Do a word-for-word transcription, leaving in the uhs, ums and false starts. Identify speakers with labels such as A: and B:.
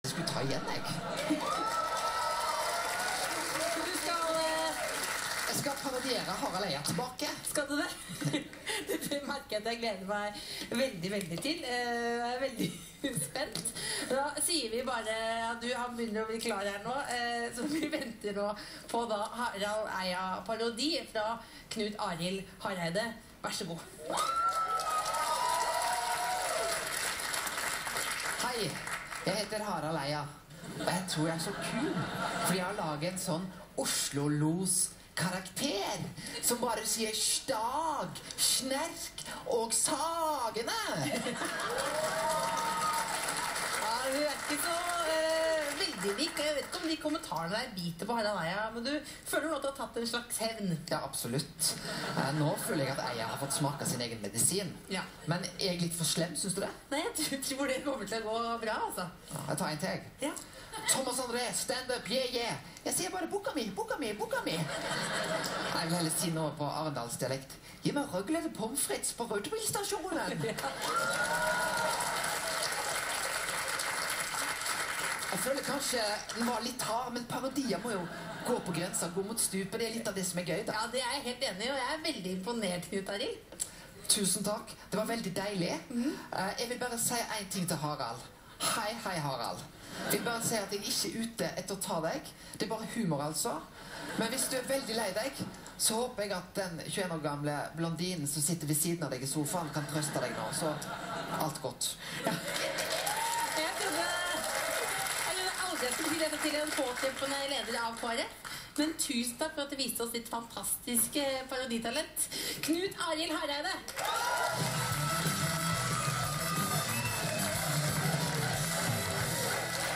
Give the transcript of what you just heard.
A: Jeg skulle ta igjen, jeg.
B: Du skal... Uh...
A: Jeg skal parodiere Harald Eia tilbake.
B: Skal du det? Det merker jeg at jeg gleder meg veldig, veldig til. Jeg er veldig spent. Da sier vi bare at du han begynner å bli klar her nå. Så vi venter nå på da Harald Eia-parodi fra Knut Arild Hareide. Vær så god.
A: Hei, jeg heter Harald Eia. Og jeg tror jeg er så kul, fordi jeg har laget en sånn Oslo-los karakter som bare sier stag, snerk og sagene.
B: Ja, du er ikke så uh, veldig lik. Jeg vet ikke om de kommentarene der biter på Harald Eia, men du føler nå at du har tatt en slags hevn.
A: Ja, absolutt. Uh, nå føler jeg at Eia har fått smake sin egen medisin.
B: Ja.
A: Men er jeg litt for slem, synes du det?
B: Nei, jeg tror det kommer til å gå bra, altså.
A: Ja, jeg tar en til, jeg.
B: Ja.
A: Thomas André, stand up, yeah, yeah. Jeg sier bare boka mi, boka mi, boka mi. Jeg vil heller si noe på Arendalsdialekt. Gi meg rødglede pommes frites på Rautebilstasjonen. Jeg føler kanskje den var litt hard, men parodier må jo gå på grenser, gå mot stupet. Det er litt av det som er gøy, da.
B: Ja, det er jeg helt enig i, og jeg er veldig imponert, Knut Arild.
A: Tusen takk. Det var veldig deilig. Mm. Uh, jeg vil bare si en ting til Harald. Hei, hei, Harald. Jeg vil bare si at jeg ikke er ute etter å ta deg. Det er bare humor, altså. Men hvis du er veldig lei deg, så håper jeg at den tjueen år gamle blondinen som sitter ved siden av deg i sofaen, kan trøste deg nå. Så alt godt.
B: Ja. Jeg trodde Jeg trodde aldri jeg skulle si dette til en påtreffende leder av K R F. Men tusen takk for at du viste oss ditt fantastiske paroditalent. Knut Arild Hareide.